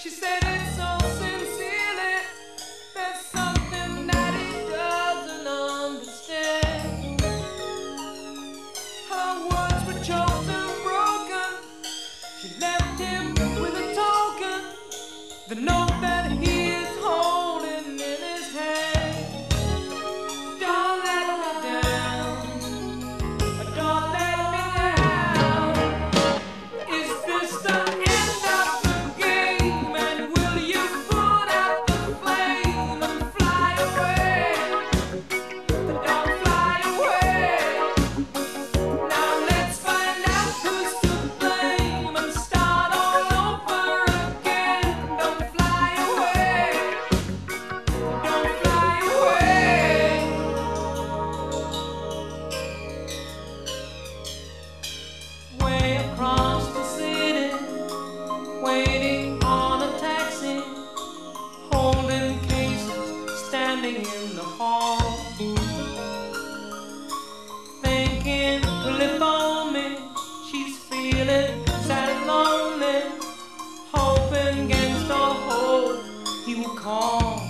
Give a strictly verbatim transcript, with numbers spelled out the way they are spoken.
She said it so sincerely. There's something that he doesn't understand. Her words were choked and broken. She left him with a token, the note that he is holding in his hand. Don't let me down. Don't let me down. Is this the end of the game? And will you put out the flame and fly away? Don't fly away. Now let's find out who's to blame and start all over again. Don't fly away. Don't fly away. Way across the city, waiting on a taxi, holding cases, standing in the hall, thinking, will it phone me? She's feeling sad and lonely, hoping against all hope he will call.